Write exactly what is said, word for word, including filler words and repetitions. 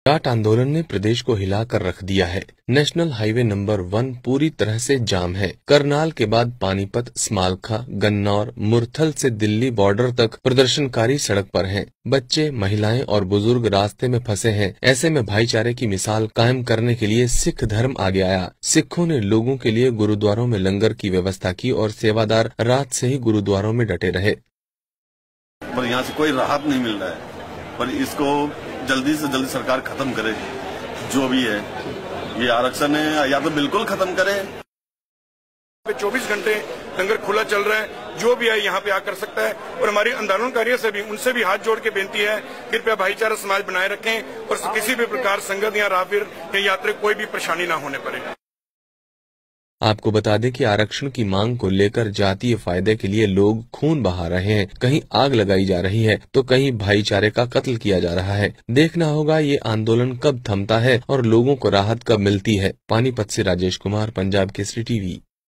जाट आंदोलन ने प्रदेश को हिलाकर रख दिया है। नेशनल हाईवे नंबर वन पूरी तरह से जाम है। करनाल के बाद पानीपत, स्मालखा, गन्नौर, मुरथल से दिल्ली बॉर्डर तक प्रदर्शनकारी सड़क पर हैं। बच्चे, महिलाएं और बुजुर्ग रास्ते में फंसे हैं। ऐसे में भाईचारे की मिसाल कायम करने के लिए सिख धर्म आगे आया। सिखों ने लोगों के लिए गुरुद्वारों में लंगर की व्यवस्था की और सेवादार रात से ही गुरुद्वारों में डटे रहे। पर यहाँ से कोई राहत नहीं मिल रहा है, पर इसको जल्दी से जल्दी सरकार खत्म करे। जो भी है ये आरक्षण है, या तो बिल्कुल खत्म करे। चौबीस घंटे लंगर खुला चल रहा है, जो भी है यहाँ पे आ कर सकता है। और हमारी आंदोलनकारियों से भी उनसे भी हाथ जोड़ के बेनती है, कृपया भाईचारा समाज बनाए रखें और किसी भी प्रकार संगत या राहगीर या यात्री कोई भी परेशानी न होने पड़े। आपको बता दें कि आरक्षण की मांग को लेकर जातीय फायदे के लिए लोग खून बहा रहे हैं। कहीं आग लगाई जा रही है तो कहीं भाईचारे का कत्ल किया जा रहा है। देखना होगा ये आंदोलन कब थमता है और लोगों को राहत कब मिलती है। पानीपत से राजेश कुमार, पंजाब केसरी टीवी।